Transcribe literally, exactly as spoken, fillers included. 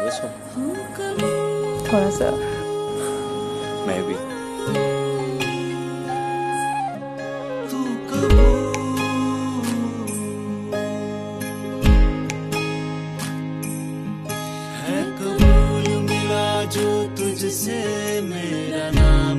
Nervous हो? थोड़ा सा। मैं भी। है कबूल मिला जो तुझसे मेरा नाम।